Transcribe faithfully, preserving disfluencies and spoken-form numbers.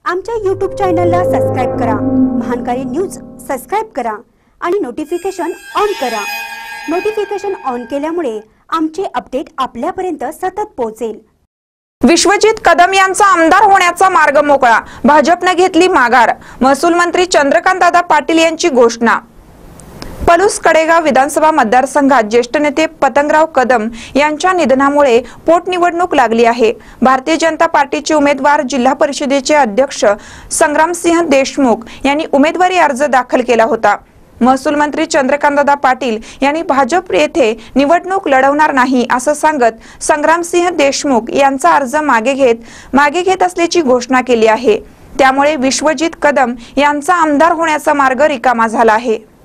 आमच्या यूट्यूब चॅनलला सबस्क्राइब करा, महानकारी न्यूज सबस्क्राइब करा आणि नोटिफिकेशन ऑन करा। नोटिफिकेशन ऑन केल्यामुळे आमचे अपडेट आपल्यापर्यंत सतत पोहोचेल। विश्वजित कदम यांचा आमदार होण्याचा मार्ग मोकळा, भाजपने घेतली माघार। महसूल मंत्री चंद्रकांतदादा पाटील यांची घोषणा। पलूस कडेगाव विधानसभा मतदारसंघात ज्येष्ठ नेते पतंगराव कदम यांच्या निधनामुळे पोटनिवडणूक लागली आहे। भारतीय जनता पार्टीचे उमेदवार जिल्हा परिषदेचे अध्यक्ष संग्रामसिंह देशमुख यांनी उमेदवारी अर्ज दाखल केला होता। महसूल मंत्री चंद्रकांतदादा पाटील यांनी भाजप येथे निवडणूक लढवणार नाही असं सांगत संग्रामसिंह देशमुख यांचा अर्ज मागे घेत मागे घेत असल्याची घोषणा केली आहे। त्यामुळे विश्वजित कदम यांचा आमदार होण्याचा मार्ग रिकामा झाला आहे।